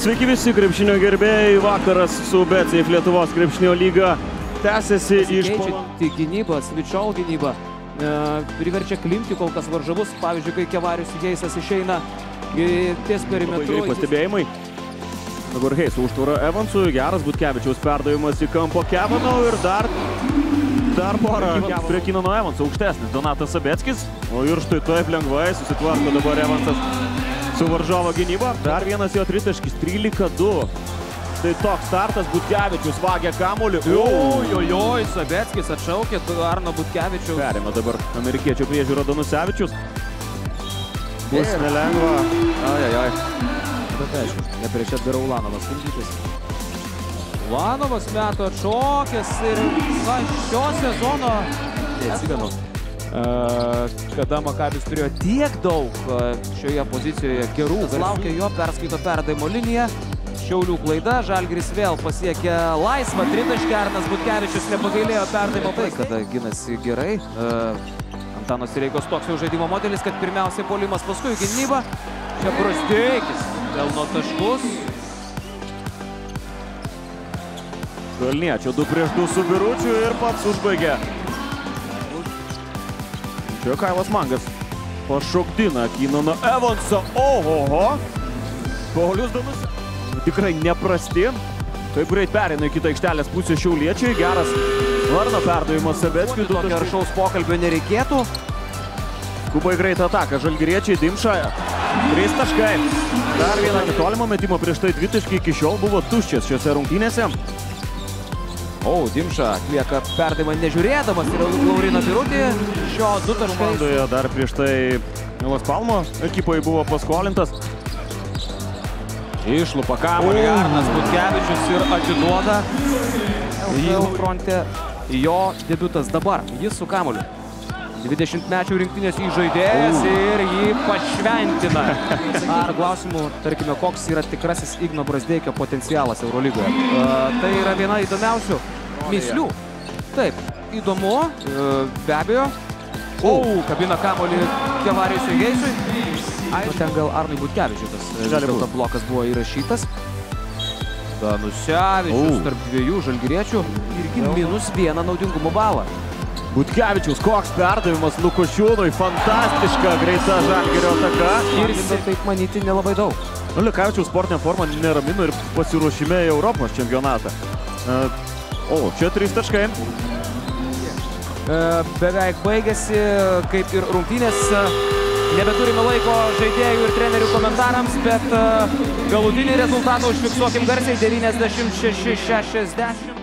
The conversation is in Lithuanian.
Sveiki visi krepšinio gerbėjai, vakaras su BCF Lietuvos krepšinio lyga tęsiasi iš... Pasikeičianti gynyba, Svičiol gynyba, priverčia klimpti kol kas varžovus, pavyzdžiui, kai Kevarius Heisas išeina ties perimetru. Pastebėjimai. Dabar Heis užtvara Evansui, geras Butkevičiaus perdavimas į kampo Kevinau ir dar porą prie Kinano Evanso aukštesnis Donatas Sabeckis. O ir štai taip lengvai susitvarko dabar Evansas su varžovo gynyba. Dar vienas jo tritaškis, 13-2. Tai toks startas, Butkevičius vagia kamuolį. Ojojoj, Sabeckis atšaukė Arno Butkevičiaus. Perėmė dabar amerikiečio priežiūro Danusevičius. Bus nelengva. Ajajaj. Bet aišku, ne prieš atbėra Ulanovas skundytis. Ulanovas meto atšokęs ir šio sezono, neatsimenu, kada Makabis turėjo tiek daug šioje pozicijoje gerų. Laukia jo, perskaito perdavimo liniją. Šiaulių klaida, Žalgiris vėl pasiekė laisvą tritaškį, Arnas Butkevičius nepagailėjo perdavimo. Tai, kada ginasi gerai. Antano Sireikos toks jau žaidimo modelis, kad pirmiausiai puolimas, paskui gynyba. Čia Brazdėkis pelno taškus. Kalniečio 2-2 su Biručiu ir pats užbaigė. Čia Kailas Mangas pašokdina Kinano Evansą. Ohoho! Paulius Danus tikrai neprasti. Taip greit perėna į kitą aikštelės pusę šiauliečiai. Geras Varno perdavimas Sabeckiui. Tokio aršaus pokalbio nereikėtų. Kubai greitą ataką. Žalgiriečiai Dimša. 3 taškai. Dar vieną tolimą metimą prieš tai 2 taškai iki šiol buvo tuščias šiose rungtynėse. Dimša atlieka perdavimą nežiūrėdamas ir Lauriną Birutį. Šio 2 taškai. Komandoje dar prieš tai Las Palmo ekipai buvo paskolintas. Išlupa kamuolį Arnas Butkevičius ir atiduoda. Jau fronte jo debiutas dabar. Jis su kamuoliu. 20-mečių rinktinės įžaidėjas ir jį pašventina. Ar klausimų, tarkime, koks yra tikrasis Igno Brazdėkio potencialas Eurolygoje? Tai yra viena įdomiausių mįslių. Taip, įdomu, be abejo. Kabina kamuolį Kevariusui Heisui. Ten gal Arnui Butkevičiui tas blokas buvo įrašytas. Danusevičius tarp dviejų žalgiriečių irgi -1 naudingumo balą. Butkevičiaus koks perdavimas Lukošiūnui, fantastiška greita Žalgirio ataka. Ir taip manyti nelabai daug. Lekavičiaus sportinė forma neramino ir pasiruošime į Europos čempionatą. Čia 3 taškai. Beveik baigėsi, kaip ir rungtynės. Nebeturime laiko žaidėjų ir trenerių komentarams, bet galutinį rezultatą užfiksuokim garsiai 96-60.